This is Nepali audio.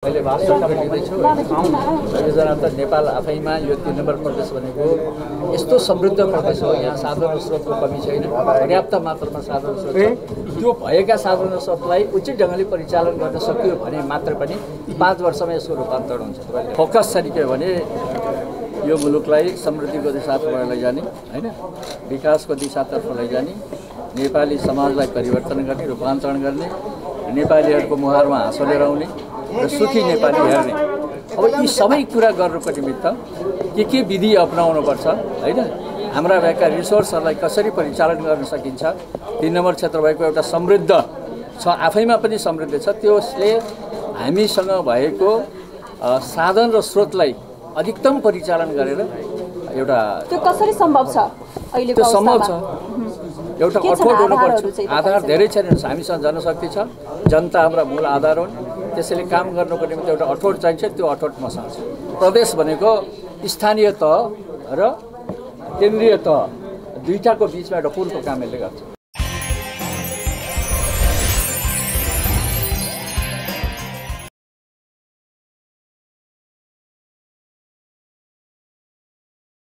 मैले वास्तवमा लिँदैछु योजना त नेपाल आफैमा यो 3 नम्बर प्रदेश भनेको यस्तो समृद्ध प्रदेश हो। यहाँ साधन स्रोतको कमी छैन, पर्याप्त मात्रामा साधन स्रोत छ। त्यो भएका साधन स्रोतलाई उचित ढङ्गले परिचालन गर्न सकियो भने मात्र पनि 5 वर्षमा यसको रूपान्तरण हुन्छ। फोकस चाहिँ के भने यो मुलुकलाई समृद्धिको दिशातर्फ लैजाने, हैन, विकासको दिशातर्फ लैजाने, नेपाली समाजलाई परिवर्तन गर्ने, रूपान्तरण गर्ने, नेपालीहरूको मुहारमा हाँसो लिएर आउने र सुखी नेपाली हेर्ने। अब यी सबै कुरा गर्नुको निमित्त के विधि अपनाउनुपर्छ, हैन, हाम्रा भएका रिसोर्सहरूलाई कसरी परिचालन गर्न सकिन्छ। 3 नम्बर क्षेत्र भएको एउटा समृद्ध छ, आफैमा पनि समृद्ध छ। त्यसले हामीसँग भएको साधन र स्रोतलाई अधिकतम परिचालन गरेर एउटा त्यो कसरी सम्भव छ अहिलेको अवस्थामा? सम्भव छ, एउटा अठोट हुनुपर्छ। आधार धेरै छैन, हामीसँग जनशक्ति छ, जनता हाम्रा मूल आधार हुन्। त्यसैले काम गर्नको निम्ति एउटा अठोट चाहिन्छ। त्यो अठोट मसँग छ। प्रदेश भनेको स्थानीय तह र केन्द्रीय तह दुईटाको बिचमा एउटा पुलको काम यसले गर्छ।